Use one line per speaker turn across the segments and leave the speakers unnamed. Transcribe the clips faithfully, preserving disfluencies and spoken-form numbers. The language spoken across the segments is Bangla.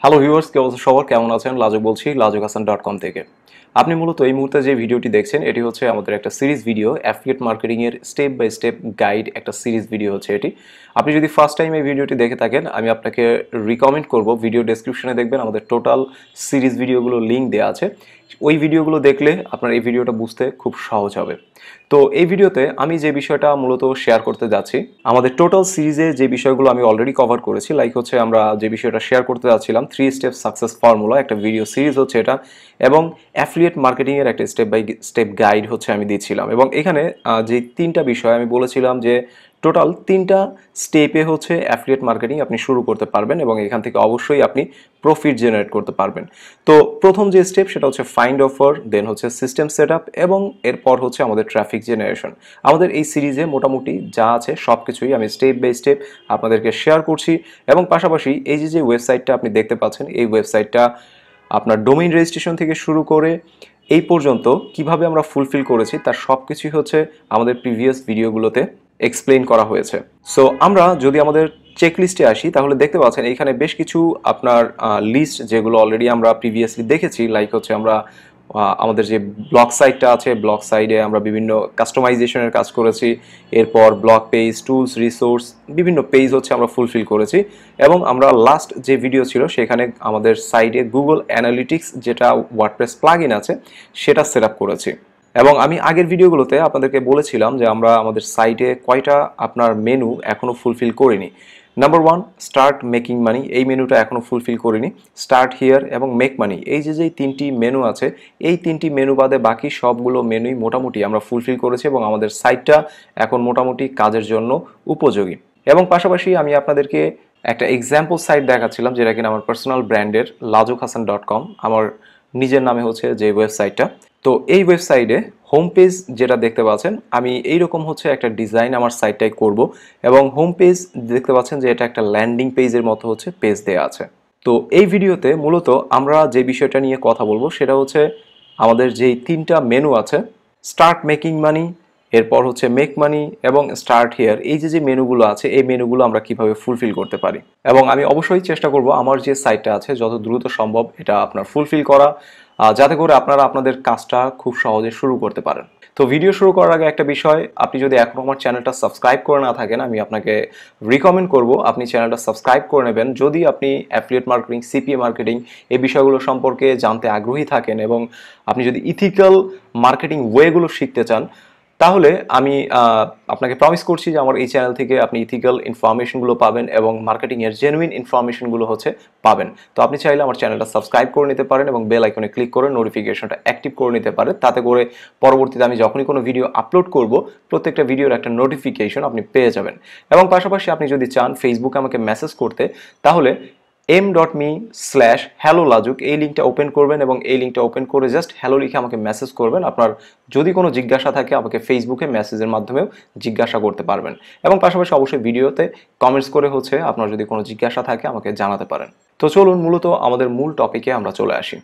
হ্যালো ভিউয়ার্স, কি অবস্থা সবার? কেমন আছেন? লাজুক বলছি, লাজুক হাসান ডট কম থেকে। আপনি মূলত এই মুহূর্তে যে ভিডিওটি দেখছেন এটি হচ্ছে আমাদের একটা সিরিজ ভিডিও, অ্যাফিলিয়েট মার্কেটিং এর স্টেপ বাই স্টেপ গাইড একটা সিরিজ ভিডিও হচ্ছে এটি। আপনি যদি ফার্স্ট টাইম এই ভিডিওটি দেখে থাকেন, আমি আপনাকে রিকমেন্ড করব ভিডিও ডেসক্রিপশনে দেখবেন আমাদের টোটাল সিরিজ ভিডিওগুলো লিঙ্ক দেওয়া আছে। ওই ভিডিওগুলো দেখলে আপনার এই ভিডিওটা বুঝতে খুব সহজ হবে। তো এই ভিডিওতে আমি যে বিষয়টা মূলত শেয়ার করতে যাচ্ছি, আমাদের টোটাল সিরিজে যে বিষয়গুলো আমি অলরেডি কভার করেছি, লাইক হচ্ছে আমরা যে বিষয়টা শেয়ার করতে যাচ্ছিলাম থ্রি স্টেপ সাকসেস ফর্মুলা, একটা ভিডিও সিরিজ হচ্ছে এটা, এবং অ্যাফিলিয়েট মার্কেটিং এর একটা স্টেপ বাই স্টেপ গাইড হচ্ছে আমি দিচ্ছিলাম। এবং এখানে যে তিনটা বিষয় আমি বলেছিলাম যে টোটাল তিনটা স্টেপে হচ্ছে অ্যাফিলিয়েট মার্কেটিং আপনি শুরু করতে পারবেন এবং এখান থেকে অবশ্যই আপনি প্রফিট জেনারেট করতে পারবেন। তো প্রথম যে স্টেপ সেটা হচ্ছে ফাইন্ড অফার, দেন হচ্ছে সিস্টেম সেট আপ, এবং এরপর হচ্ছে আমাদের ট্রাফিক জেনারেশন। আমাদের এই সিরিজে মোটামুটি যা আছে সব কিছুই আমি স্টেপ বাই স্টেপ আপনাদেরকে শেয়ার করছি। এবং পাশাপাশি এই যে যে ওয়েবসাইটটা আপনি দেখতে পাচ্ছেন, এই ওয়েবসাইটটা আপনার ডোমেইন রেজিস্ট্রেশন থেকে শুরু করে এই পর্যন্ত কিভাবে আমরা ফুলফিল করেছি তার সব কিছুই হচ্ছে আমাদের প্রিভিয়াস ভিডিওগুলোতে এক্সপ্লেইন করা হয়েছে। সো আমরা যদি আমাদের চেক লিস্টে আসি তাহলে দেখতে পাচ্ছেন এখানে বেশ কিছু আপনার লিস্ট যেগুলো অলরেডি আমরা প্রিভিয়াসলি দেখেছি, লাইক হচ্ছে আমরা আমাদের যে ব্লগ সাইটটা আছে, ব্লগ সাইডে আমরা বিভিন্ন কাস্টমাইজেশনের কাজ করেছি, এরপর ব্লগ পেজ, টুলস, রিসোর্স, বিভিন্ন পেজ হচ্ছে আমরা ফুলফিল করেছি। এবং আমরা লাস্ট যে ভিডিও ছিল সেখানে আমাদের সাইডে গুগল অ্যানালিটিক্স যেটা ওয়ার্ডপ্রেস প্লাগইন আছে সেটা সেট আপ করেছি। এবং আমি আগের ভিডিওগুলোতে আপনাদেরকে বলেছিলাম যে আমরা আমাদের সাইটে কয়টা আপনার মেনু এখনও ফুলফিল করিনি। Number one, start making money, এই মেনুটা এখনও ফুলফিল করিনি। স্টার্ট হিয়ার এবং মেক মানি, এই যে যে তিনটি মেনু আছে, এই তিনটি মেনু বাদে বাকি সবগুলো মেনুই মোটামুটি আমরা ফুলফিল করেছি এবং আমাদের সাইটটা এখন মোটামুটি কাজের জন্য উপযোগী। এবং পাশাপাশি আমি আপনাদেরকে একটা এক্সাম্পল সাইট দেখাচ্ছিলাম যেটা কিনা আমার পার্সোনাল ব্র্যান্ডের লাজুক হাসান ডট কম, আমার নিজের নামে হচ্ছে যে ওয়েবসাইটটা। তো এই ওয়েবসাইটে হোম পেজ যেটা দেখতে পাচ্ছেন, আমি এইরকম হচ্ছে একটা ডিজাইন আমার সাইটটাই করব। এবং হোম পেজ দেখতে পাচ্ছেন যে এটা একটা ল্যান্ডিং পেজের মতো হচ্ছে পেজ দেওয়া আছে। তো এই ভিডিওতে মূলত আমরা যে বিষয়টা নিয়ে কথা বলবো সেটা হচ্ছে আমাদের যেই তিনটা মেনু আছে, স্টার্ট মেকিং মানি, এরপর হচ্ছে মেক মানি এবং স্টার্ট হিয়ার, এই যে যে মেনুগুলো আছে এই মেনুগুলো আমরা কিভাবে ফুলফিল করতে পারি। এবং আমি অবশ্যই চেষ্টা করব আমার যে সাইটটা আছে যত দ্রুত সম্ভব এটা আপনার ফুলফিল করা, যাতে করে আপনারা আপনাদের কাজটা খুব সহজে শুরু করতে পারেন। তো ভিডিও শুরু করার আগে একটা বিষয়, আপনি যদি এখনো আমার চ্যানেলটা সাবস্ক্রাইব করে না থাকেন, আমি আপনাকে রিকমেন্ড করব আপনি চ্যানেলটা সাবস্ক্রাইব করে নেবেন যদি আপনি অ্যাফিলিয়েট মার্কেটিং, সিপিএ মার্কেটিং এই বিষয়গুলো সম্পর্কে জানতে আগ্রহী থাকেন এবং আপনি যদি ইথিক্যাল মার্কেটিং ওয়েগুলো শিখতে চান, তাহলে আমি আপনাকে প্রমিস করছি যে আমার এই চ্যানেল থেকে আপনি ইথিক্যাল ইনফরমেশনগুলো পাবেন এবং মার্কেটিংয়ের জেনুইন ইনফরমেশনগুলো হচ্ছে পাবেন। তো আপনি চাইলে আমার চ্যানেলটা সাবস্ক্রাইব করে নিতে পারেন এবং বেল আইকনে ক্লিক করে নোটিফিকেশনটা অ্যাক্টিভ করে নিতে পারেন, তাতে করে পরবর্তীতে আমি যখনই কোনো ভিডিও আপলোড করব প্রত্যেকটা ভিডিওর একটা নোটিফিকেশন আপনি পেয়ে যাবেন। এবং পাশাপাশি আপনি যদি চান ফেসবুকে আমাকে মেসেজ করতে, তাহলে M dot me slash hello লাজুক এই লিঙ্কটা ওপেন করবেন এবং এই লিঙ্কটা ওপেন করে জাস্ট হ্যালো লিখে আমাকে মেসেজ করবেন। আপনার যদি কোনো জিজ্ঞাসা থাকে আমাকে ফেসবুকে মেসেজের মাধ্যমেও জিজ্ঞাসা করতে পারবেন। এবং পাশাপাশি অবশ্যই ভিডিওতে কমেন্টস করে হচ্ছে আপনার যদি কোনো জিজ্ঞাসা থাকে আমাকে জানাতে পারেন। তো চলুন মূলত আমাদের মূল টপিকে আমরা চলে আসি।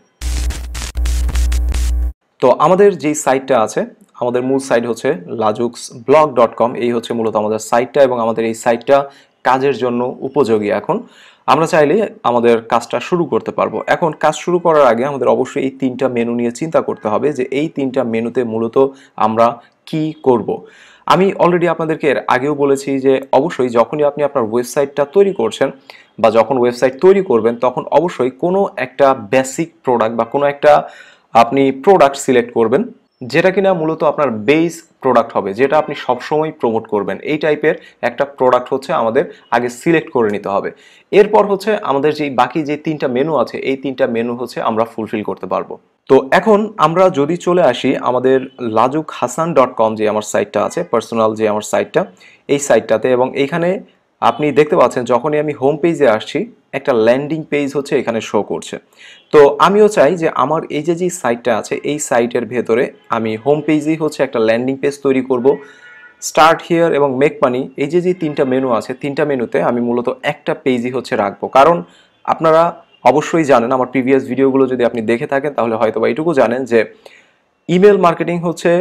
তো আমাদের যেই সাইটটা আছে, আমাদের মূল সাইট হচ্ছে লাজুকস ব্লগ ডট কম, এই হচ্ছে মূলত আমাদের সাইটটা এবং আমাদের এই সাইটটা কাজের জন্য উপযোগী। এখন আমরা চাইলে আমাদের কাজটা শুরু করতে পারবো। এখন কাজ শুরু করার আগে আমাদের অবশ্যই এই তিনটা মেনু নিয়ে চিন্তা করতে হবে যে এই তিনটা মেনুতে মূলত আমরা কি করব। আমি অলরেডি আপনাদেরকে এর আগেও বলেছি যে অবশ্যই যখনই আপনি আপনার ওয়েবসাইটটা তৈরি করছেন বা যখন ওয়েবসাইট তৈরি করবেন তখন অবশ্যই কোনো একটা বেসিক প্রোডাক্ট বা কোনো একটা আপনি প্রোডাক্ট সিলেক্ট করবেন যেটা কিনা মূলত আপনার বেস প্রোডাক্ট হবে, যেটা আপনি সবসময় প্রমোট করবেন। এই টাইপের একটা প্রোডাক্ট হচ্ছে আমাদের আগে সিলেক্ট করে নিতে হবে। এরপর হচ্ছে আমাদের যে বাকি যে তিনটা মেনু আছে এই তিনটা মেনু হচ্ছে আমরা ফুলফিল করতে পারবো। তো এখন আমরা যদি চলে আসি আমাদের লাজুক হাসান ডট কম যে আমার সাইটটা আছে, পার্সোনাল যে আমার সাইটটা, এই সাইটটাতে, এবং এইখানে আপনি দেখতে পাচ্ছেন যখনই আমি হোম পেজে আসছি একটা ল্যান্ডিং পেজ হচ্ছে এখানে শো করছে। তো আমিও চাই যে আমার এই যে যে সাইটটা আছে এই সাইটের ভেতরে আমি হোম পেজেই হচ্ছে একটা ল্যান্ডিং পেজ তৈরি করব। স্টার্ট হিয়ার এবং মেক মানি এই যে যে তিনটা মেনু আছে তিনটা মেনুতে আমি মূলত একটা পেজই হচ্ছে রাখবো। কারণ আপনারা অবশ্যই জানেন, আমার প্রিভিয়াস ভিডিওগুলো যদি আপনি দেখে থাকেন তাহলে হয়তো বা এইটুকু জানেন যে ইমেল মার্কেটিং হচ্ছে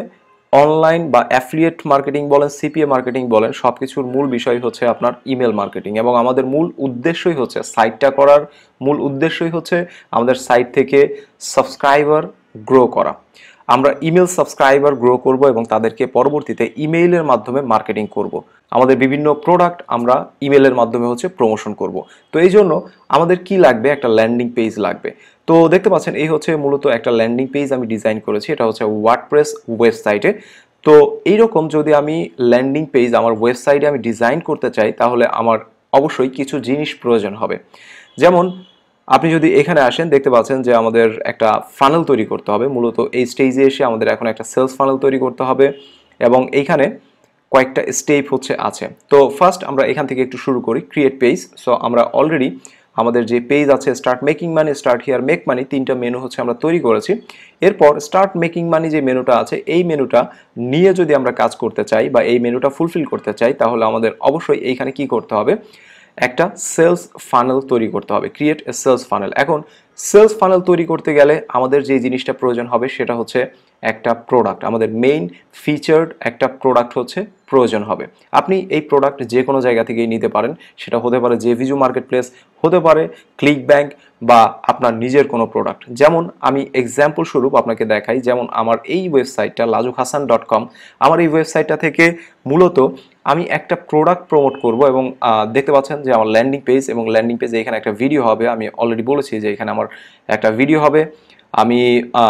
অনলাইন বা অ্যাফিলিয়েট মার্কেটিং বলেন, সিপিএ মার্কেটিং বলেন, সব কিছুর মূল বিষয় হচ্ছে আপনার ইমেল মার্কেটিং। এবং আমাদের মূল উদ্দেশ্যই হচ্ছে সাইটটা করার মূল উদ্দেশ্যই হচ্ছে আমাদের সাইট থেকে সাবস্ক্রাইবার গ্রো করা। আমরা ইমেল সাবস্ক্রাইবার গ্রো করব এবং তাদেরকে পরবর্তীতে ইমেইলের মাধ্যমে মার্কেটিং করব। আমাদের বিভিন্ন প্রোডাক্ট আমরা ইমেলের মাধ্যমে হচ্ছে প্রমোশন করব। তো এই জন্য আমাদের কি লাগবে, একটা ল্যান্ডিং পেজ লাগবে। তো দেখতে পাচ্ছেন এই হচ্ছে মূলত একটা ল্যান্ডিং পেজ আমি ডিজাইন করেছি, এটা হচ্ছে ওয়ার্ডপ্রেস ওয়েবসাইটে। তো এইরকম যদি আমি ল্যান্ডিং পেজ আমার ওয়েবসাইটে আমি ডিজাইন করতে চাই, তাহলে আমার অবশ্যই কিছু জিনিস প্রয়োজন হবে। যেমন আপনি যদি এখানে আসেন দেখতে পাচ্ছেন যে আমাদের একটা ফানেল তৈরি করতে হবে। মূলত এই স্টেজে এসে আমাদের এখন একটা সেলস ফানেল তৈরি করতে হবে এবং এইখানে কয়েকটা স্টেপ হচ্ছে আছে। তো ফার্স্ট আমরা এখান থেকে একটু শুরু করি, ক্রিয়েট পেজ। সো আমরা অলরেডি আমাদের যে পেজ আছে start making money, start here, make money, তিনটা মেনু হচ্ছে আমরা তৈরি করেছি। এরপর স্টার্ট মেকিং মানি যে মেনুটা আছে, এই মেনুটা নিয়ে যদি আমরা কাজ করতে চাই বা এই মেনুটা ফুলফিল করতে চাই, তাহলে আমাদের অবশ্যই এইখানে কি করতে হবে, একটা সেলস ফানেল তৈরি করতে হবে, ক্রিয়েট এ সেলস ফানেল। এখন সেলস ফানেল তৈরি করতে গেলে আমাদের যে জিনিসটা প্রয়োজন হবে সেটা হচ্ছে একটা প্রোডাক্ট। আমাদের মেইন ফিচার্ড একটা প্রোডাক্ট হচ্ছে প্রয়োজন হবে। আপনি এই প্রোডাক্ট যে কোনো জায়গা থেকেই নিতে পারেন, সেটা হতে পারে জেভিজু মার্কেট প্লেস, হতে পারে ক্লিক ব্যাংক বা আপনার নিজের কোনো প্রোডাক্ট। যেমন আমি এক্সাম্পল স্বরূপ আপনাকে দেখাই, যেমন আমার এই ওয়েবসাইটটা লাজুক হাসান ডট কম, আমার এই ওয়েবসাইটটা থেকে মূলত আমি একটা প্রোডাক্ট প্রমোট করব এবং দেখতে পাচ্ছেন যে আমার ল্যান্ডিং পেজ, এবং ল্যান্ডিং পেজে এখানে একটা ভিডিও হবে। আমি অলরেডি বলেছি যে এখানে আমার একটা ভিডিও হবে। আমি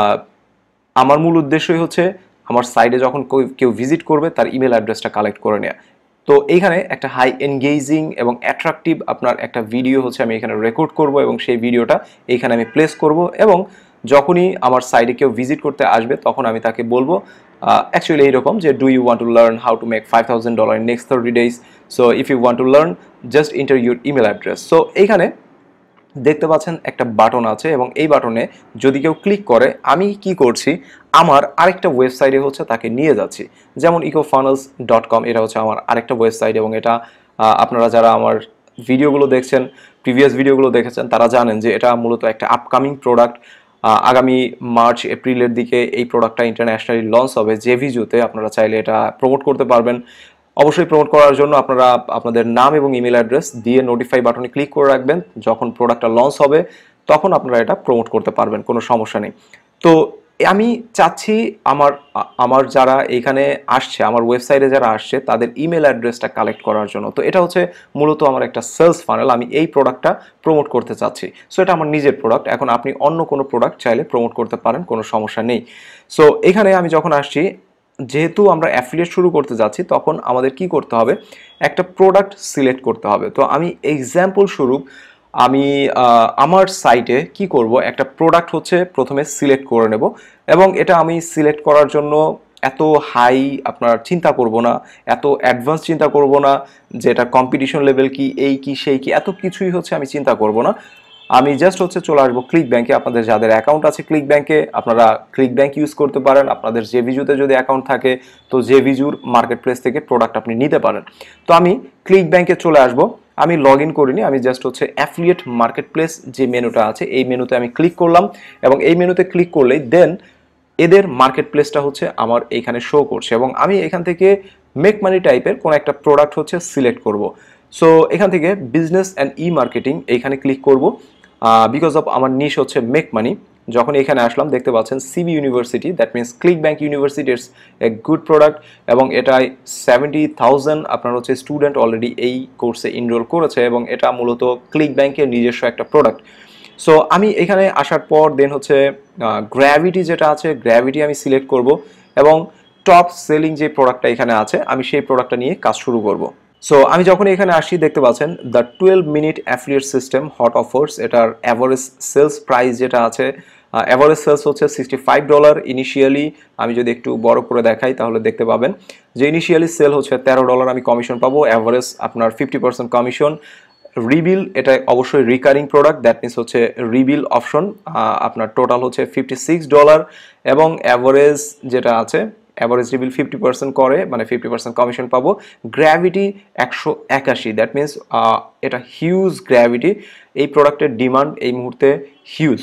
আমার মূল উদ্দেশ্যই হচ্ছে আমার সাইটে যখন কেউ ভিজিট করবে তার ইমেল অ্যাড্রেসটা কালেক্ট করে নেওয়া। তো এইখানে একটা হাই এনগেজিং এবং অ্যাট্রাকটিভ আপনার একটা ভিডিও হচ্ছে আমি এখানে রেকর্ড করব এবং সেই ভিডিওটা এইখানে আমি প্লেস করব। এবং যখনই আমার সাইটে কেউ ভিজিট করতে আসবে তখন আমি তাকে বলবো অ্যাকচুয়ালি এইরকম যে, do you want to learn how to make five thousand dollar in next thirty days, so if you want to learn just enter your email address. So এইখানে দেখতে পাচ্ছেন একটা বাটন আছে এবং এই বাটনে যদি কেউ ক্লিক করে, আমি কি করছি, আমার আরেকটা ওয়েবসাইটে হচ্ছে তাকে নিয়ে যাচ্ছি। যেমন ইকোফানেলস ডট কম, এটা হচ্ছে আমার আরেকটা ওয়েবসাইট এবং এটা আপনারা যারা আমার ভিডিওগুলো দেখছেন, প্রিভিয়াস ভিডিওগুলো দেখেছেন, তারা জানেন যে এটা মূলত একটা আপকামিং প্রোডাক্ট। আগামী মার্চ এপ্রিলের দিকে এই প্রোডাক্টটা ইন্টারন্যাশনালি লঞ্চ হবে জেভিজুতে। আপনারা চাইলে এটা প্রমোট করতে পারবেন। অবশ্যই প্রমোট করার জন্য আপনারা আপনাদের নাম এবং ইমেল অ্যাড্রেস দিয়ে নোটিফাই বাটনে ক্লিক করে রাখবেন। যখন প্রোডাক্টটা লঞ্চ হবে তখন আপনারা এটা প্রমোট করতে পারবেন, কোনো সমস্যা নেই। তো আমি চাচ্ছি আমার আমার যারা এখানে আসছে, আমার ওয়েবসাইটে যারা আসছে, তাদের ইমেল অ্যাড্রেসটা কালেক্ট করার জন্য। তো এটা হচ্ছে মূলত আমার একটা সেলস ফানেল, আমি এই প্রোডাক্টটা প্রমোট করতে চাচ্ছি। সো এটা আমার নিজের প্রোডাক্ট। এখন আপনি অন্য কোনো প্রোডাক্ট চাইলে প্রমোট করতে পারেন, কোনো সমস্যা নেই। সো এখানে আমি যখন আসছি, যেহেতু আমরা অ্যাফিলিয়েট শুরু করতে যাচ্ছি, তখন আমাদের কি করতে হবে, একটা প্রোডাক্ট সিলেক্ট করতে হবে। তো আমি এক্সাম্পল স্বরূপ আমি আমার সাইটে কি করব, একটা প্রোডাক্ট হচ্ছে প্রথমে সিলেক্ট করে নেব এবং এটা আমি সিলেক্ট করার জন্য এত হাই আপনার চিন্তা করব না, এত অ্যাডভান্স চিন্তা করব না যে এটা কম্পিটিশন লেভেল কি, এই কি সেই কি, এত কিছুই হচ্ছে আমি চিন্তা করব না। আমি জাস্ট হচ্ছে চলে আসবো ক্লিক ব্যাংকে। আপনাদের যাদের অ্যাকাউন্ট আছে ক্লিক ব্যাংকে, আপনারা ক্লিক ব্যাংক ইউজ করতে পারেন। আপনাদের জেভিজুতে যদি অ্যাকাউন্ট থাকে তো জেভিজুর মার্কেট প্লেস থেকে প্রোডাক্ট আপনি নিতে পারেন। তো আমি ক্লিক ব্যাংকে চলে আসবো। আমি লগ ইন করিনি, আমি জাস্ট হচ্ছে অ্যাফিলিয়েট মার্কেট প্লেস যে মেনুটা আছে এই মেনুতে আমি ক্লিক করলাম এবং এই মেনুতে ক্লিক করলেই দেন এদের মার্কেট প্লেসটা হচ্ছে আমার এইখানে শো করছে এবং আমি এখান থেকে মেক মানি টাইপের কোনো একটা প্রোডাক্ট হচ্ছে সিলেক্ট করব। সো এখান থেকে বিজনেস অ্যান্ড ই মার্কেটিং এইখানে ক্লিক করব বিকজ অফ আমার নিশ হচ্ছে মেক মানি। যখন এখানে আসলাম দেখতে পাচ্ছেন CB University, that means ClickBank University, it's a good product এবং এটাই সেভেন্টি থাউজেন্ড আপনার হচ্ছে স্টুডেন্ট অলরেডি এই কোর্সে এনরোল করেছে এবং এটা মূলত ক্লিক ব্যাংকের নিজস্ব একটা প্রোডাক্ট। সো আমি এখানে আসার পর দেন হচ্ছে গ্র্যাভিটি যেটা আছে, গ্র্যাভিটি আমি সিলেক্ট করব এবং টপ সেলিং যে প্রোডাক্টটা এখানে আছে আমি সেই প্রোডাক্টটা নিয়ে কাজ শুরু করব। সো আমি যখন এখানে আসি দেখতে পাচ্ছেন the twelve minute affiliate system hot offers, এটার অ্যাভারেজ সেলস প্রাইস যেটা আছে, অ্যাভারেজ সেলস হচ্ছে সিক্সটি ফাইভ ডলার ইনিশিয়ালি। আমি যদি একটু বড় করে দেখাই তাহলে দেখতে পাবেন যে ইনিশিয়ালি সেল হচ্ছে তেরো ডলার, আমি কমিশন পাবো, অ্যাভারেজ আপনার ফিফটি পার্সেন্ট কমিশন। রিবিল এটা অবশ্যই রিকারিং প্রোডাক্ট, দ্যাট মিনস হচ্ছে রিবিল অপশন, আপনার টোটাল হচ্ছে ফিফটি সিক্স ডলার এবং অ্যাভারেজ যেটা আছে অ্যাভারেজ রিবিল ফিফটি পার্সেন্ট করে মানে ফিফটি পার্সেন্ট কমিশন পাবো। গ্র্যাভিটি একশো একাশি, দ্যাট মিনস এটা হিউজ গ্র্যাভিটি, এই প্রোডাক্টের ডিমান্ড এই মুহূর্তে হিউজ।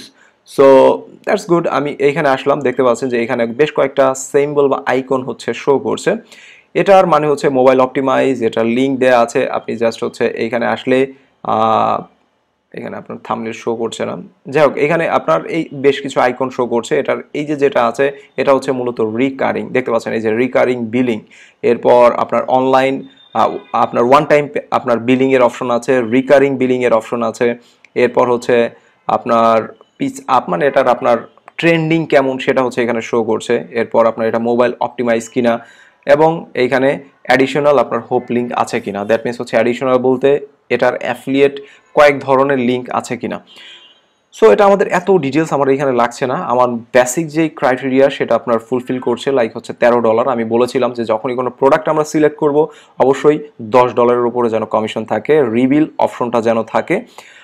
So that's good. আমি এইখানে আসলাম, দেখতে পাচ্ছেন যে এখানে বেশ কয়েকটা সিম্বল বা আইকন হচ্ছে শো করছে। এটার মানে হচ্ছে মোবাইল অপটিমাইজ, এটার লিঙ্ক দেয়া আছে। আপনি জাস্ট হচ্ছে এইখানে আসলে এখানে আপনার থাম্বনেল শো করছে না, যাই হোক এখানে আপনার এই বেশ কিছু আইকন শো করছে। এটার এই যে যেটা আছে এটা হচ্ছে মূলত রিকারিং, দেখতে পাচ্ছেন এই যে রিকারিং বিলিং। এরপর আপনার অনলাইন আপনার ওয়ান টাইম আপনার বিলিং এর অপশন আছে, রিকারিং বিলিং এর অপশন আছে। এরপর হচ্ছে আপনার পিচ আপ মানে এটার আপনার ট্রেন্ডিং কেমন সেটা হচ্ছে এখানে শো করছে। এরপর আপনার এটা মোবাইল অপটিমাইজ কিনা, এবং এইখানে অ্যাডিশনাল আপনার হোপ লিঙ্ক আছে কিনা। দ্যাট মিনস হচ্ছে অ্যাডিশনাল বলতে এটার অ্যাফিলিয়েট কয়েক ধরনের লিঙ্ক আছে কিনা। সো এটা আমাদের এত ডিটেলস আমার এখানে লাগছে না। আমার বেসিক যেই ক্রাইটেরিয়া সেটা আপনার ফুলফিল করছে, লাইক হচ্ছে তেরো ডলার। আমি বলেছিলাম যে যখনই কোনো প্রোডাক্ট আমরা সিলেক্ট করব অবশ্যই দশ ডলারের উপরে যেন কমিশন থাকে, রিবিল অপশনটা যেন থাকে,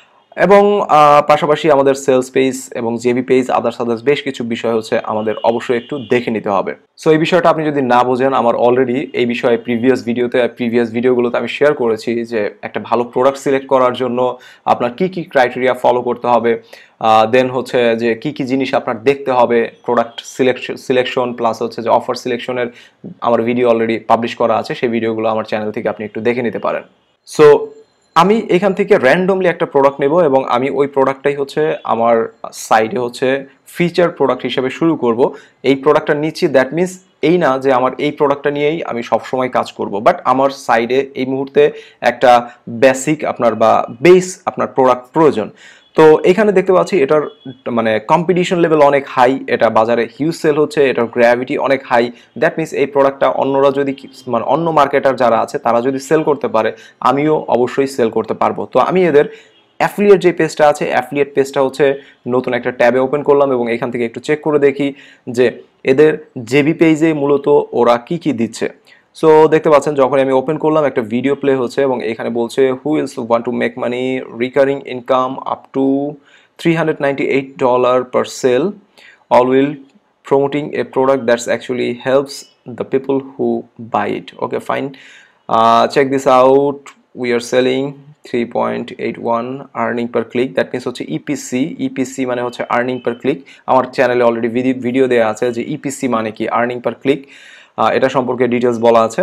এবং পাশাপাশি আমাদের সেলস পেজ এবং জেবি পেজ আদার্স আদার্স বেশ কিছু বিষয় হচ্ছে আমাদের অবশ্যই একটু দেখে নিতে হবে। সো এই বিষয়টা আপনি যদি না বোঝেন, আমার অলরেডি এই বিষয়ে প্রিভিয়াস ভিডিওতে প্রিভিয়াস ভিডিওগুলোতে আমি শেয়ার করেছি যে একটা ভালো প্রোডাক্ট সিলেক্ট করার জন্য আপনার কি কি ক্রাইটেরিয়া ফলো করতে হবে, দেন হচ্ছে যে কি কি জিনিস আপনার দেখতে হবে প্রোডাক্ট সিলেকশন সিলেকশন প্লাস হচ্ছে যে অফার সিলেকশনের আমার ভিডিও অলরেডি পাবলিশ করা আছে, সেই ভিডিওগুলো আমার চ্যানেল থেকে আপনি একটু দেখে নিতে পারেন। সো আমি এখান থেকে র্যান্ডমলি একটা প্রোডাক্ট নেব এবং আমি ওই প্রোডাক্টটাই হচ্ছে আমার সাইডে হচ্ছে ফিচার প্রোডাক্ট হিসেবে শুরু করব। এই প্রোডাক্টটা নিচ্ছি দ্যাট মিনস এই না যে আমার এই প্রোডাক্টটা নিয়েই আমি সবসময় কাজ করব, বাট আমার সাইডে এই মুহূর্তে একটা বেসিক আপনার বা বেস আপনার প্রোডাক্ট প্রয়োজন। তো এখানে দেখতে পাচ্ছি এটার মানে কম্পিটিশন লেভেল অনেক হাই, এটা বাজারে হিউজ সেল হচ্ছে, এটার গ্র্যাভিটি অনেক হাই। দ্যাট মিনস এই প্রোডাক্টটা অন্যরা যদি মানে অন্য মার্কেটার যারা আছে তারা যদি সেল করতে পারে আমিও অবশ্যই সেল করতে পারবো। তো আমি এদের অ্যাফিলিয়েট যে পেজটা আছে অ্যাফিলিয়েট পেজটা হচ্ছে নতুন একটা ট্যাবে ওপেন করলাম এবং এখান থেকে একটু চেক করে দেখি যে এদের জেবি পেজে মূলত ওরা কি কি দিচ্ছে। সো দেখতে পাচ্ছেন যখন আমি ওপেন করলাম একটা ভিডিও প্লে হচ্ছে এবং এখানে বলছে who wills want to make money recurring income up to three hundred ninety eight dollar per sale, all will promoting a product that's actually helps the people who buy it. Okay, fine. Uh, check this out. We are selling three point eight one earning per click. That means হচ্ছে ইপিসি। ইপিসি মানে হচ্ছে আর্নিং পার ক্লিক। আমার চ্যানেলে অলরেডি ভিডিও দেওয়া আছে যে ইপিসি মানে কি, আর্নিং পার ক্লিক, এটা সম্পর্কে ডিটেলস বলা আছে।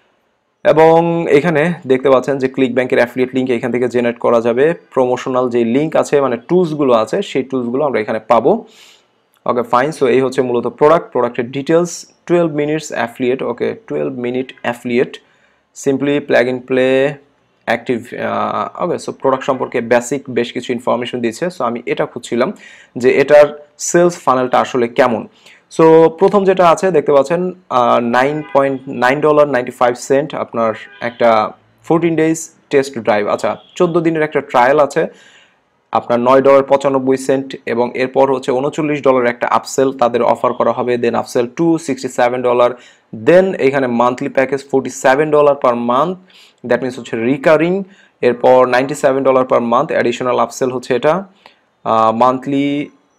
এবং এখানে দেখতে পাচ্ছেন যে ক্লিক ব্যাংকের অ্যাফিলিয়েট লিঙ্ক এখান থেকে জেনারেট করা যাবে। প্রমোশনাল যে লিঙ্ক আছে মানে টুলসগুলো আছে সেই টুলসগুলো আমরা এখানে পাবো। Okay fine. সো এই হচ্ছে মূলত প্রোডাক্ট, প্রোডাক্টের details, twelve minutes affiliate. Okay, twelve minute affiliate, simply plug in play active. Okay, so product সম্পর্কে বেসিক বেশ কিছু ইনফরমেশন দিচ্ছে। সো আমি এটা খুঁজছিলাম যে এটার সেলস ফানেলটা আসলে কেমন। সো প্রথম যেটা আছে দেখতে পাচ্ছেন nine point nine dollar ninety five cent আপনার একটা ফোরটিন ডেজ টেস্ট ড্রাইভ। আচ্ছা, চোদ্দ দিনের একটা ট্রায়াল আছে আপনার নয় ডলার পঁচানব্বই সেন্ট, এবং এরপর হচ্ছে উনচল্লিশ ডলার একটা আপসেল তাদের অফার করা হবে, then upsell to sixty seven dollar, then এখানে monthly package forty seven dollar per month, that means হচ্ছে রিকারিং। এরপর ninety seven dollar per month additional upsell হচ্ছে এটা, মান্থলি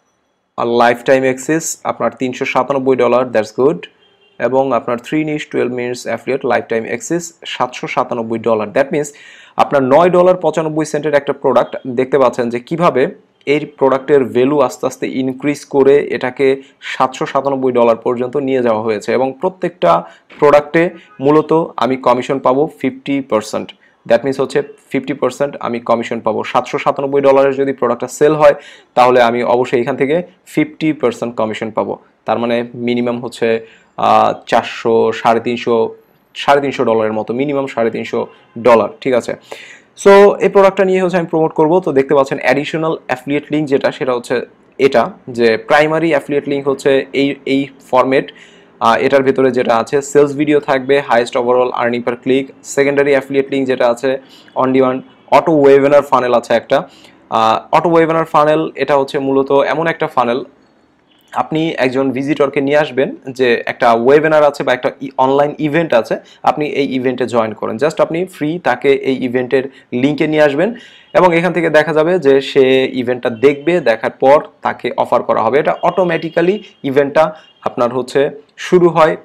লাইফ টাইম অ্যাক্সেস আপনার তিনশো সাতানব্বই ডলার, দ্যাটস গুড, এবং আপনার three niche twelve minutes affiliate lifetime access সাতশো সাতানব্বই ডলার। দ্যাট মিনস আপনার নয় ডলার পঁচানব্বই সেন্টের একটা প্রোডাক্ট দেখতে পাচ্ছেন যে কিভাবে এই প্রোডাক্টের ভ্যালু আস্তে আস্তে ইনক্রিজ করে এটাকে সাতশো সাতানব্বই ডলার পর্যন্ত নিয়ে যাওয়া হয়েছে, এবং প্রত্যেকটা প্রোডাক্টে মূলত আমি কমিশন পাবো ফিফটি পার্সেন্ট। দ্যাট মিনস হচ্ছে ফিফটি পার্সেন্ট আমি কমিশন পাবো। সাতশো সাতানব্বই ডলারের যদি প্রোডাক্টটা সেল হয় তাহলে আমি অবশ্যই এখান থেকে ফিফটি পার্সেন্ট কমিশন পাবো। তার মানে মিনিমাম হচ্ছে চারশো সাড়ে তিনশো সাড়ে তিনশো ডলারের মতো, মিনিমাম সাড়ে তিনশো ডলার, ঠিক আছে। সো এই প্রোডাক্টটা নিয়ে হচ্ছে আমি প্রমোট করব। তো দেখতে পাচ্ছেন অ্যাডিশনাল অ্যাফিলিয়েট লিঙ্ক যেটা সেটা হচ্ছে এটা, যে প্রাইমারি অ্যাফিলিয়েট লিঙ্ক হচ্ছে এই এই ফরম্যাট, এটার ভেতরে যেটা আছে সেলস ভিডিও থাকবে, highest overall earning per click. Secondary affiliate link যেটা আছে on demand, auto webinar funnel আছে একটা। অটো ওয়েবিনার ফানেল এটা হচ্ছে মূলত এমন একটা ফানেল আপনি একজন ভিজিটরকে নিয়ে আসবেন যে একটা ওয়েবিনার আছে বা একটা অনলাইন ইভেন্ট আছে, আপনি এই ইভেন্টে জয়েন করেন, জাস্ট আপনি ফ্রি তাকে এই ইভেন্টের লিঙ্কে নিয়ে আসবেন এবং এখান থেকে দেখা যাবে যে সে ইভেন্টটা দেখবে, দেখার পর তাকে অফার করা হবে। এটা অটোমেটিক্যালি ইভেন্টটা আপনার হচ্ছে শুরু হয়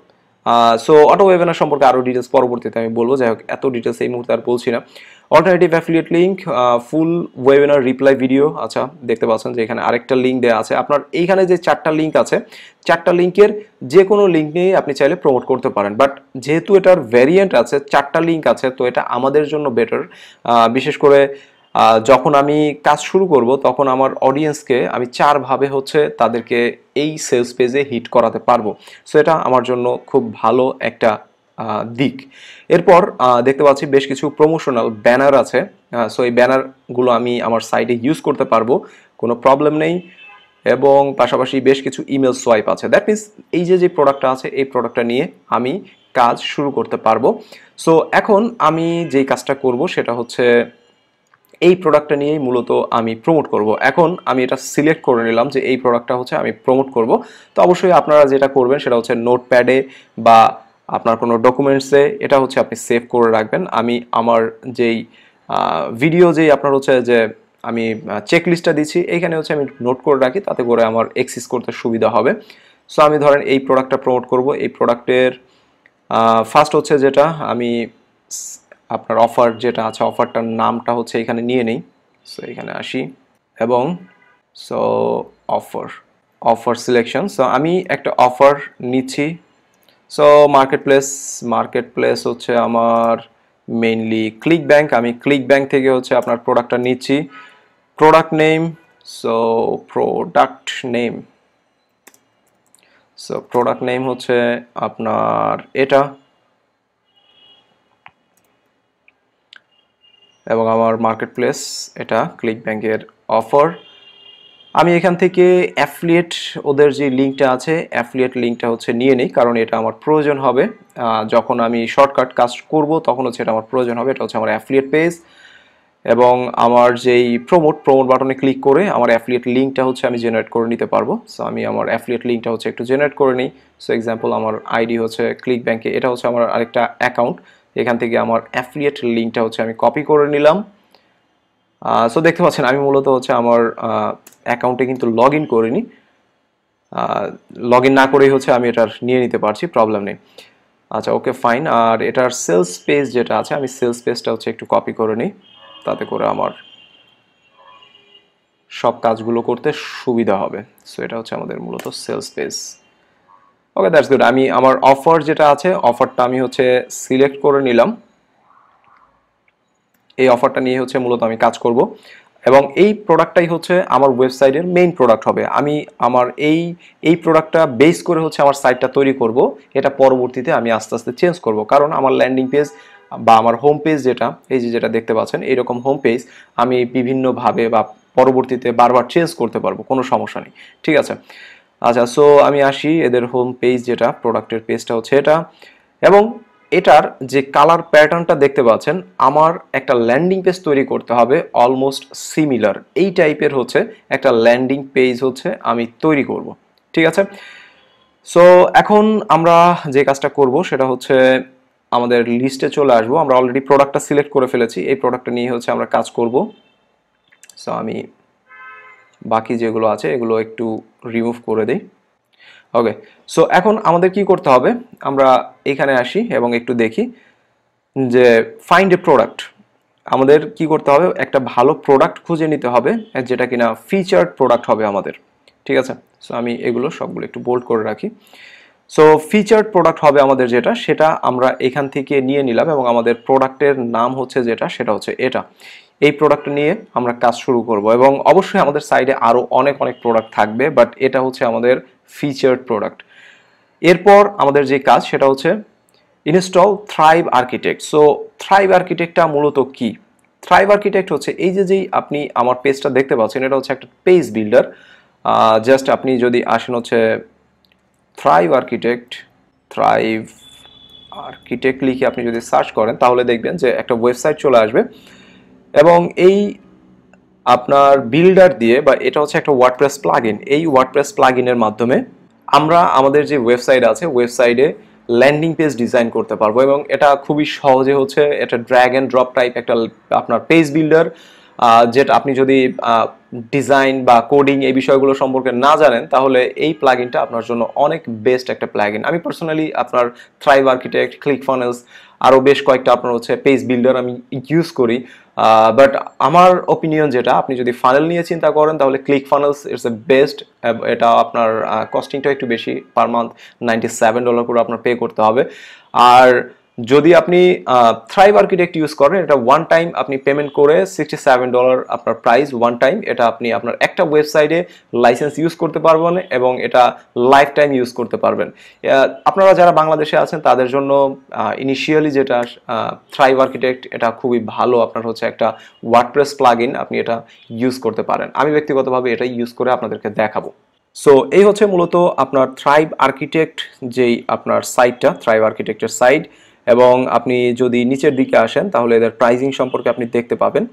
সো অটো ওয়েবিনার সম্পর্কে আরও ডিটেলস পরবর্তীতে আমি বলবো, যাই হোক এত ডিটেলস এই মুহূর্তে আর বলছি না। Alternative affiliate link, full webinar reply video, আচ্ছা দেখতে পাচ্ছেন যে এখানে আরেকটা লিঙ্ক দেওয়া আছে। আপনার এইখানে যে চারটা লিঙ্ক আছে, চারটা লিঙ্কের যে কোনো লিঙ্ক নিয়ে আপনি চাইলে প্রমোট করতে পারেন, বাট যেহেতু এটার ভ্যারিয়েন্ট আছে, চারটা লিঙ্ক আছে, তো এটা আমাদের জন্য বেটার। বিশেষ করে যখন আমি কাজ শুরু করব তখন আমার অডিয়েন্সকে আমি চারভাবে হচ্ছে তাদেরকে এই সেলস পেজে হিট করাতে পারবো। সো এটা আমার জন্য খুব ভালো একটা দিক। এরপর দেখতে পাচ্ছি বেশ কিছু প্রমোশনাল ব্যানার আছে। সো এই ব্যানারগুলো আমি আমার সাইটে ইউজ করতে পারবো, কোনো প্রবলেম নেই। এবং পাশাপাশি বেশ কিছু ইমেল সোয়াইপ আছে। দ্যাট মিনস এই যে যে প্রোডাক্টটা আছে এই প্রোডাক্টটা নিয়ে আমি কাজ শুরু করতে পারবো। সো এখন আমি যেই কাজটা করব সেটা হচ্ছে এই প্রোডাক্টটা নিয়েই মূলত আমি প্রমোট করব। এখন আমি এটা সিলেক্ট করে নিলাম যে এই প্রোডাক্টটা হচ্ছে আমি প্রমোট করব। তো অবশ্যই আপনারা যেটা করবেন সেটা হচ্ছে নোটপ্যাডে বা আপনার কোনো ডকুমেন্টসে এটা হচ্ছে আপনি সেভ করে রাখবেন। আমি আমার যেই ভিডিও যেই আপনার হচ্ছে যে আমি চেক লিস্টটা দিচ্ছি এইখানে হচ্ছে আমি নোট করে রাখি, তাতে করে আমার এক্সেস করতে সুবিধা হবে। সো আমি ধরেন এই প্রোডাক্টটা প্রমোট করব। এই প্রোডাক্টের ফার্স্ট হচ্ছে যেটা আমি আপনার অফার যেটা আছে অফারটার নামটা হচ্ছে এখানে নিয়ে নেই। সো এখানে আসি এবং so offer offer selection. So আমি একটা অফার নিচ্ছি। So market place market place হচ্ছে আমার মেইনলি ক্লিক ব্যাংক। আমি ক্লিক ব্যাংক থেকে হচ্ছে আপনার প্রোডাক্টটা নিচ্ছি। Product name, so product name so product name হচ্ছে আপনার এটা, এবং আমার মার্কেট প্লেস এটা ক্লিক ব্যাংকের অফার। আমি এখান থেকে অ্যাফিলিয়েট ওদের যে লিঙ্কটা আছে অ্যাফিলিয়েট লিঙ্কটা হচ্ছে নিয়ে নিই, কারণ এটা আমার প্রয়োজন হবে যখন আমি শর্টকাট কাজ করব তখন হচ্ছে এটা আমার প্রয়োজন হবে। এটা হচ্ছে আমার অ্যাফিলিয়েট পেজ এবং আমার যেই প্রমোট প্রমোট বাটনে ক্লিক করে আমার অ্যাফিলিয়েট লিঙ্কটা হচ্ছে আমি জেনারেট করে নিতে পারবো। সো আমি আমার অ্যাফিলিয়েট লিঙ্কটা হচ্ছে একটু জেনারেট করে নিই। সো এক্সাম্পল আমার আইডি হচ্ছে ক্লিক ব্যাংকে, এটা হচ্ছে আমার আরেকটা অ্যাকাউন্ট। এখান থেকে আমার অ্যাফিলিয়েট লিঙ্কটা হচ্ছে আমি কপি করে নিলাম। সো দেখতে পাচ্ছেন আমি মূলত হচ্ছে আমার অ্যাকাউন্টে কিন্তু লগ ইন করিনি, লগ ইন না করেই হচ্ছে আমি এটার নিয়ে নিতে পারছি, প্রবলেম নেই। আচ্ছা ওকে ফাইন। আর এটার সেলস পেজ যেটা আছে আমি সেলস পেজটা হচ্ছে একটু কপি করে নিই, তাতে করে আমার সব কাজগুলো করতে সুবিধা হবে। সো এটা হচ্ছে আমাদের মূলত sales page. Okay that's good. আমি আমার অফার যেটা আছে অফারটা আমি হচ্ছে সিলেক্ট করে নিলাম। এই অফারটা নিয়ে হচ্ছে মূলত আমি কাজ করব এবং এই প্রোডাক্টটাই হচ্ছে আমার ওয়েবসাইটের মেইন প্রোডাক্ট হবে। আমি আমার এই এই প্রোডাক্টটা বেস করে হচ্ছে আমার সাইটটা তৈরি করব। এটা পরবর্তীতে আমি আস্তে আস্তে চেঞ্জ করব, কারণ আমার ল্যান্ডিং পেজ বা আমার হোম পেজ যেটা এই যে যেটা দেখতে পাচ্ছেন এইরকম হোম পেজ আমি বিভিন্নভাবে বা পরবর্তীতে বারবার চেঞ্জ করতে পারবো, কোনো সমস্যা নেই, ঠিক আছে। আচ্ছা সো আমি আসি এদের হোম পেজ যেটা প্রোডাক্টের পেজটা হচ্ছে এটা, এবং এটার যে কালার প্যাটার্নটা দেখতে পাচ্ছেন আমার একটা ল্যান্ডিং পেজ তৈরি করতে হবে অলমোস্ট সিমিলার এই টাইপের হচ্ছে একটা ল্যান্ডিং পেজ হচ্ছে আমি তৈরি করব, ঠিক আছে। সো এখন আমরা যে কাজটা করব সেটা হচ্ছে আমাদের লিস্টে চলে আসবো। আমরা অলরেডি প্রোডাক্টটা সিলেক্ট করে ফেলেছি, এই প্রোডাক্টটা নিয়ে হচ্ছে আমরা কাজ করব। সো আমি বাকি যেগুলো আছে এগুলো একটু রিমুভ করে দিই। ওকে সো এখন আমাদের কি করতে হবে, আমরা এখানে আসি এবং একটু দেখি যে ফাইন্ড এ প্রোডাক্ট। আমাদের কি করতে হবে, একটা ভালো প্রোডাক্ট খুঁজে নিতে হবে যেটা কিনা ফিচার্ড প্রোডাক্ট হবে আমাদের, ঠিক আছে। সো আমি এগুলো সবগুলো একটু বোল্ড করে রাখি। সো ফিচার্ড প্রোডাক্ট হবে আমাদের যেটা, সেটা আমরা এখান থেকে নিয়ে নিলাম এবং আমাদের প্রোডাক্টের নাম হচ্ছে যেটা সেটা হচ্ছে এটা। এই প্রোডাক্ট নিয়ে আমরা কাজ শুরু করব এবং অবশ্যই আমাদের সাইডে আরও অনেক অনেক প্রোডাক্ট থাকবে, বাট এটা হচ্ছে আমাদের ফিচার্ড প্রোডাক্ট। এরপর আমাদের যে কাজ সেটা হচ্ছে install Thrive Architect. So Thrive আর্কিটেক্টটা মূলত কি? থ্রাইভ আর্কিটেক্ট হচ্ছে এই যে যেই আপনি আমার পেজটা দেখতে পাচ্ছেন এটা হচ্ছে একটা পেজ বিল্ডার। জাস্ট আপনি যদি আসেন হচ্ছে থ্রাইভ আর্কিটেক্ট থ্রাইভ আর্কিটেক্ট লিখে আপনি যদি সার্চ করেন তাহলে দেখবেন যে একটা ওয়েবসাইট চলে আসবে এবং এই আপনার বিল্ডার দিয়ে বা এটা হচ্ছে একটা ওয়ার্ডপ্রেস প্লাগইন, এই ওয়ার্ডপ্রেস প্লাগইনের মাধ্যমে আমরা আমাদের যে ওয়েবসাইট আছে ওয়েবসাইটে ল্যান্ডিং পেজ ডিজাইন করতে পারবো এবং এটা খুবই সহজে হচ্ছে এটা ড্র্যাগ অ্যান্ড ড্রপ টাইপ একটা আপনার পেজ বিল্ডার যেটা আপনি যদি ডিজাইন বা কোডিং এই বিষয়গুলো সম্পর্কে না জানেন তাহলে এই প্লাগইনটা আপনার জন্য অনেক বেস্ট একটা প্লাগইন। আমি পার্সোনালি আপনার থ্রাইভ আর্কিটেক্ট, ক্লিকফানেলস, আরও বেশ কয়েকটা আপনার হচ্ছে পেজ বিল্ডার আমি ইউজ করি। বাট আমার ওপিনিয়ন যেটা, আপনি যদি ফানেল নিয়ে চিন্তা করেন তাহলে ক্লিকফানেলস ইটস এ বেস্ট। এটা আপনার কস্টিংটা একটু বেশি, per month ninety seven dollar করে আপনার পে করতে হবে। আর যদি আপনি থ্রাইভ আর্কিটেক্ট ইউজ করেন, এটা ওয়ান টাইম আপনি পেমেন্ট করে সিক্সটি সেভেন ডলার আপনার প্রাইস ওয়ান টাইম। এটা আপনি আপনার একটা ওয়েবসাইটে লাইসেন্স ইউজ করতে পারবেন এবং এটা লাইফ টাইম ইউজ করতে পারবেন। আপনারা যারা বাংলাদেশে আছেন তাদের জন্য ইনিশিয়ালি যেটা থ্রাইভ আর্কিটেক্ট, এটা খুবই ভালো আপনার হচ্ছে একটা ওয়ার্ডপ্রেস প্লাগইন, আপনি এটা ইউজ করতে পারেন। আমি ব্যক্তিগতভাবে এটা ইউজ করে আপনাদেরকে দেখাবো। সো এই হচ্ছে মূলত আপনার থ্রাইভ আর্কিটেক্ট যেই আপনার সাইটটা, থ্রাইভ আর্কিটেক্টের সাইট। এবং আপনি যদি নিচের দিকে আসেন তাহলে এদের প্রাইজিং সম্পর্কে আপনি দেখতে পাবেন।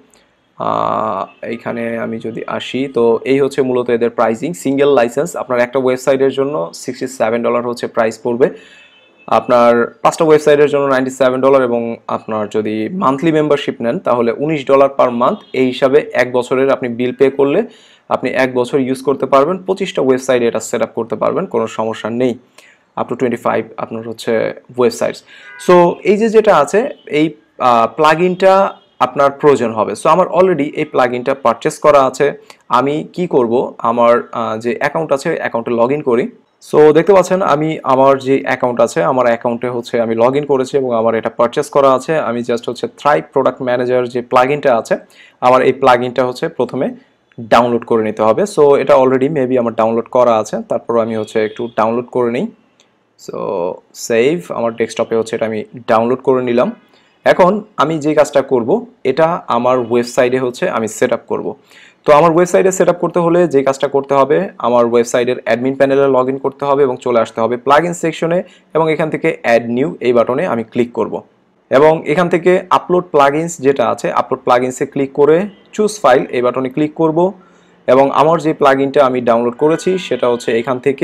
এইখানে আমি যদি আসি তো এই হচ্ছে মূলত এদের প্রাইজিং। সিঙ্গেল লাইসেন্স আপনার একটা ওয়েবসাইটের জন্য সিক্সটি সেভেন ডলার হচ্ছে প্রাইস পড়বে, আপনার পাঁচটা ওয়েবসাইটের জন্য নাইনটি সেভেন ডলার, এবং আপনার যদি মান্থলি মেম্বারশিপ নেন তাহলে উনিশ ডলার পার মান্থ। এই হিসাবে এক বছরের আপনি বিল পে করলে আপনি এক বছর ইউজ করতে পারবেন, পঁচিশটা ওয়েবসাইট এটা সেট আপ করতে পারবেন, কোনো সমস্যা নেই। আপ টু টোয়েন্টি ফাইভ আপনার হচ্ছে ওয়েবসাইটস। সো এই যে যেটা আছে এই প্লাগইনটা আপনার প্রয়োজন হবে। সো আমার অলরেডি এই প্লাগইনটা পারচেস করা আছে। আমি কি করব, আমার যে অ্যাকাউন্ট আছে অ্যাকাউন্টে লগ ইন করি। সো দেখতে পাচ্ছেন আমি আমার যে অ্যাকাউন্ট আছে আমার অ্যাকাউন্টে হচ্ছে আমি লগ ইন করেছি এবং আমার এটা পারচেস করা আছে। আমি জাস্ট হচ্ছে থ্রাইভ প্রোডাক্ট ম্যানেজার যে প্লাগইনটা আছে, আমার এই প্লাগইনটা হচ্ছে প্রথমে ডাউনলোড করে নিতে হবে। সো এটা অলরেডি মেবি আমার ডাউনলোড করা আছে, তারপর আমি হচ্ছে একটু ডাউনলোড করে নিই। সো সেভ, আমার ডেস্কটপে হচ্ছে এটা আমি ডাউনলোড করে নিলাম। এখন আমি যে কাজটা করব, এটা আমার ওয়েবসাইটে হচ্ছে আমি সেট আপ করবো। তো আমার ওয়েবসাইটে সেট আপ করতে হলে যে কাজটা করতে হবে, আমার ওয়েবসাইটের অ্যাডমিন প্যানেলে লগ ইন করতে হবে এবং চলে আসতে হবে প্লাগইন সেকশনে, এবং এখান থেকে অ্যাড নিউ এই বাটনে আমি ক্লিক করব। এবং এখান থেকে আপলোড প্লাগইনস যেটা আছে, আপলোড প্লাগইনসে ক্লিক করে চুজ ফাইল এই বাটনে ক্লিক করব। এবং আমার যে প্লাগইনটা আমি ডাউনলোড করেছি সেটা হচ্ছে এখান থেকে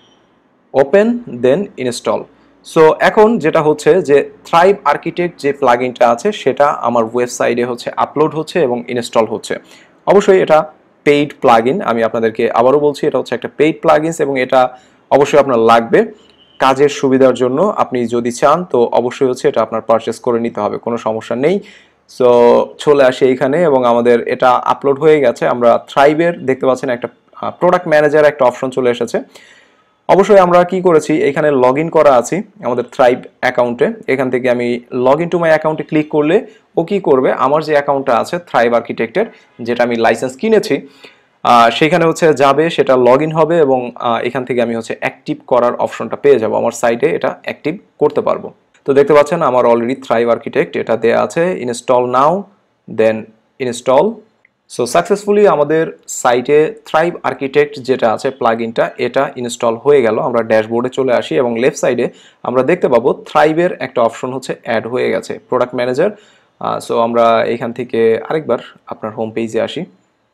ওপেন দেন ইনস্টল। সো এখন যেটা হচ্ছে যে থ্রাইভ আর্কিটেক্ট যে প্লাগইনটা আছে সেটা আমার ওয়েবসাইটে হচ্ছে আপলোড হচ্ছে এবং ইনস্টল হচ্ছে। অবশ্যই এটা পেইড প্লাগইন, আমি আপনাদেরকে আবারও বলছি এটা হচ্ছে একটা পেইড প্লাগইনস এবং এটা অবশ্যই আপনার লাগবে কাজের সুবিধার জন্য। আপনি যদি চান তো অবশ্যই হচ্ছে এটা আপনার পারচেস করে নিতে হবে, কোনো সমস্যা নেই। সো চলে আসি এইখানে এবং আমাদের এটা আপলোড হয়ে গেছে। আমরা থ্রাইভের দেখতে পাচ্ছেন একটা প্রোডাক্ট ম্যানেজার একটা অপশন চলে এসেছে। অবশ্যই আমরা কি করেছি, এখানে লগ ইন করা আছি আমাদের থ্রাইভ অ্যাকাউন্টে। এখান থেকে আমি লগ ইন টু মাই অ্যাকাউন্টে ক্লিক করলে ও কি করবে, আমার যে অ্যাকাউন্টটা আছে থ্রাইভ আর্কিটেক্টের, যেটা আমি লাইসেন্স কিনেছি, সেখানে হচ্ছে যাবে, সেটা লগ ইন হবে এবং এখান থেকে আমি হচ্ছে অ্যাক্টিভ করার অপশনটা পেয়ে যাব, আমার সাইটে এটা অ্যাক্টিভ করতে পারবো। তো দেখতে পাচ্ছেন আমার অলরেডি থ্রাইভ আর্কিটেক্ট এটা দেয়া আছে, install now then install. So successfully আমাদের সাইটে থ্রাইভ আর্কিটেক্ট যেটা আছে প্লাগইনটা এটা ইনস্টল হয়ে গেল। আমরা ড্যাশবোর্ডে চলে আসি এবং লেফট সাইডে আমরা দেখতে পাবো থ্রাইভের একটা অপশন হচ্ছে অ্যাড হয়ে গেছে, প্রোডাক্ট ম্যানেজার। সো আমরা এখান থেকে আরেকবার আপনার হোম পেজে আসি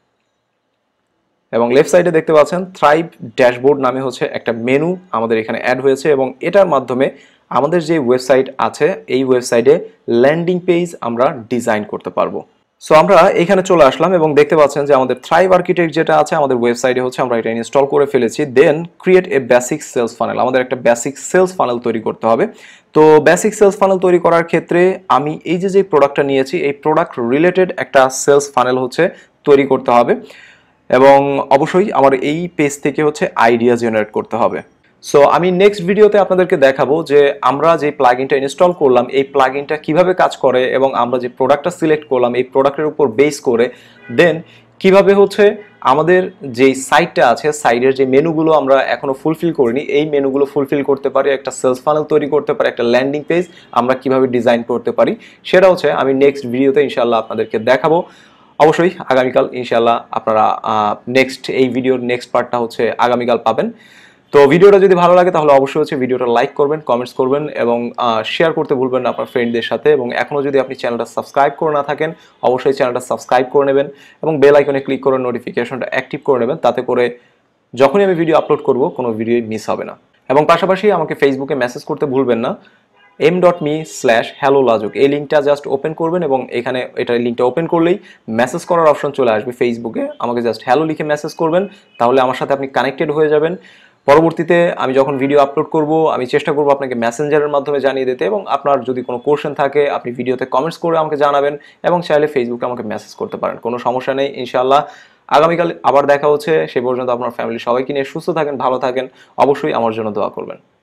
এবং লেফট সাইডে দেখতে পাচ্ছেন থ্রাইভ ড্যাশবোর্ড নামে হচ্ছে একটা মেনু আমাদের এখানে অ্যাড হয়েছে এবং এটার মাধ্যমে আমাদের যে ওয়েবসাইট আছে এই ওয়েবসাইটে ল্যান্ডিং পেজ আমরা ডিজাইন করতে পারবো। সো আমরা এখানে চলে আসলাম এবং দেখতে পাচ্ছেন যে আমাদের থ্রাইভ আর্কিটেক্ট যেটা আছে আমাদের ওয়েবসাইটে হচ্ছে আমরা এটা ইনস্টল করে ফেলেছি। Then create a basic sales funnel, আমাদের একটা বেসিক সেলস ফানেল তৈরি করতে হবে। তো বেসিক সেলস ফানেল তৈরি করার ক্ষেত্রে আমি এই যে যে প্রোডাক্টটা নিয়েছি এই প্রোডাক্ট রিলেটেড একটা সেলস ফানেল হচ্ছে তৈরি করতে হবে এবং অবশ্যই আমার এই পেজ থেকে হচ্ছে আইডিয়া জেনারেট করতে হবে। সো আমি নেক্সট ভিডিওতে আপনাদেরকে দেখাবো যে আমরা যে প্লাগইনটা ইনস্টল করলাম এই প্লাগইনটা কিভাবে কাজ করে এবং আমরা যে প্রোডাক্টটা সিলেক্ট করলাম এই প্রোডাক্টের উপর বেস করে দেন কিভাবে হচ্ছে আমাদের যে সাইটটা আছে সাইটের যে মেনুগুলো আমরা এখনো ফুলফিল করিনি এই মেনুগুলো ফুলফিল করতে পারি, একটা সেলস ফানেল তৈরি করতে পারি, একটা ল্যান্ডিং পেজ আমরা কিভাবে ডিজাইন করতে পারি সেটা হচ্ছে আমি নেক্সট ভিডিওতে ইনশাআল্লাহ আপনাদেরকে দেখাবো। অবশ্যই আগামীকাল ইনশাআল্লাহ আপনারা নেক্সট এই ভিডিওর নেক্সট পার্টটা হচ্ছে আগামীকাল পাবেন। তো ভিডিওটা যদি ভালো লাগে তাহলে অবশ্যই হচ্ছে ভিডিওটা লাইক করবেন, কমেন্টস করবেন এবং শেয়ার করতে ভুলবেন না আপনার ফ্রেন্ডদের সাথে। এবং এখনও যদি আপনি চ্যানেলটা সাবস্ক্রাইব করে না থাকেন অবশ্যই চ্যানেলটা সাবস্ক্রাইব করে নেবেন এবং বেল আইকনে ক্লিক করে নোটিফিকেশনটা অ্যাক্টিভ করে নেবেন, তাতে করে যখনই আমি ভিডিও আপলোড করব কোনো ভিডিও মিস হবে না। এবং পাশাপাশি আমাকে ফেসবুকে মেসেজ করতে ভুলবেন না, M dot me slash hello লাজুক এই লিঙ্কটা জাস্ট ওপেন করবেন এবং এখানে এটা লিঙ্কটা ওপেন করলেই মেসেজ করার অপশন চলে আসবে ফেসবুকে। আমাকে জাস্ট হ্যালো লিখে মেসেজ করবেন, তাহলে আমার সাথে আপনি কানেক্টেড হয়ে যাবেন। পরবর্তীতে আমি যখন ভিডিও আপলোড করব আমি চেষ্টা করব আপনাকে মেসেঞ্জারের মাধ্যমে জানিয়ে দিতে, এবং আপনার যদি কোনো কোশ্চেন থাকে আপনি ভিডিওতে কমেন্টস করে আমাকে জানাবেন, এবং চাইলে ফেসবুকে আমাকে মেসেজ করতে পারেন, কোনো সমস্যা নেই। ইনশাআল্লাহ আগামীকাল আবার দেখা হচ্ছে, সে পর্যন্ত আপনার ফ্যামিলি সবাইকে নিয়ে সুস্থ থাকেন, ভালো থাকেন, অবশ্যই আমার জন্য দোয়া করবেন।